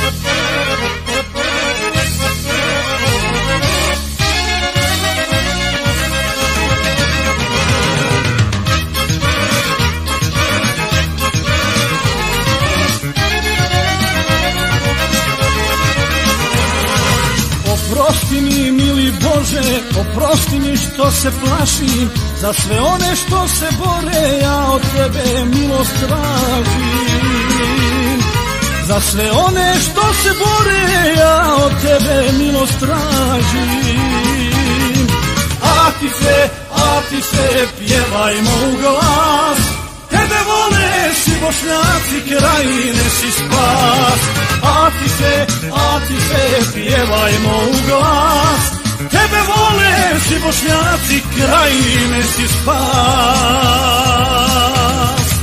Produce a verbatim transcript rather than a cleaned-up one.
Oprosti mi, mili Bože, oprosti mi što se plašim, za sve one što se bore, ja od tebe milost tražim. Za sve one što se bore, ja od tebe milost tražim. Atife, Atife, pjevajmo u glas, tebe vole svi Bošnjaci, Krajine si spas. Atife, Atife, pjevajmo u glas, tebe vole svi Bošnjaci, Krajine si spas.